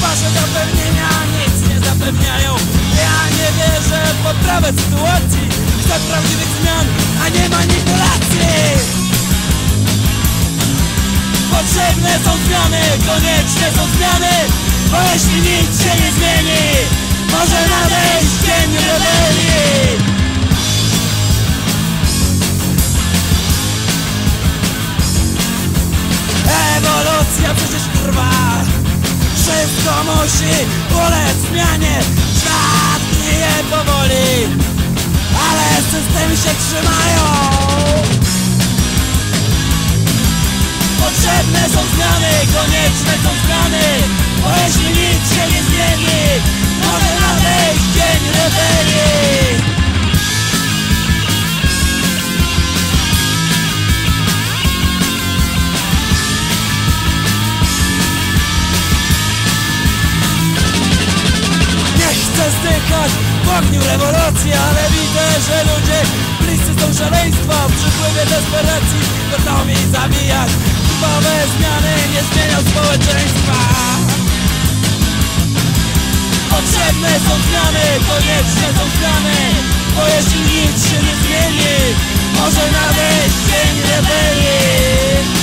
Wasze zapewnienia nic nie zapewniają. Ja nie wierzę w poprawę sytuacji. Chcę prawdziwych zmian, a nie manipulacji. Potrzebne są zmiany, konieczne są zmiany, bo jeśli nic się nie zmieni, może nadejść dzień rebelii. Ewolucja przecież trwa. Wszystko musi ulec zmianie. Świat gnieje powoli, ale systemy się trzymają. Potrzebne są zmiany, konieczne są zmiany, bo jeśli nic się nie zmieni, może nadejść dzień rebelii. Chcę zdychać w ogniu rewolucji, ale widzę, że ludzie bliscy są szaleństwa. W przypływie desperacji gotowi zabijać. Krwawe zmiany nie zmienią społeczeństwa. Potrzebne są zmiany, konieczne są zmiany, bo jeśli nic się nie zmieni, może nadejść dzień rebelii.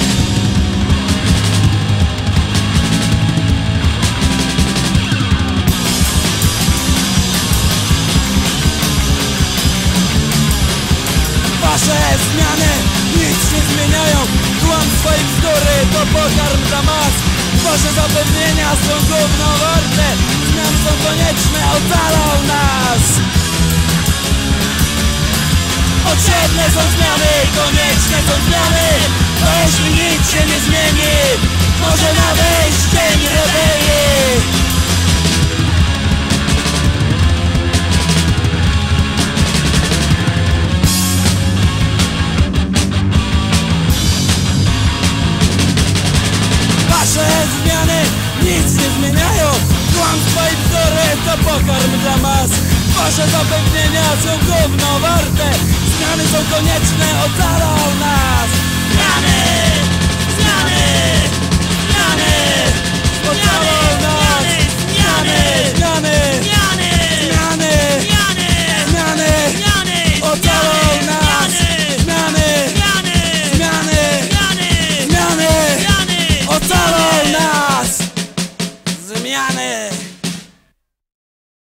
Wasze zmiany nic nie zmieniają. Kłamstwa i bzdury to pokarm dla mas. Wasze zapewnienia są gówno warte. Zmiany są konieczne, ocalą nas. Potrzebne są zmiany, konieczne są zmiany, bo jeśli nic się nie zmieni, może nadejść dzień rebelii. Wasze zmiany nic nie zmieniają. Kłamstwa i bzdury to pokarm dla mas. Wasze zapewnienia są gówno warte. Zmiany są konieczne, ocalą nas. Zmiany! Zmiany! Zmiany! Ocalą nas! Zmiany!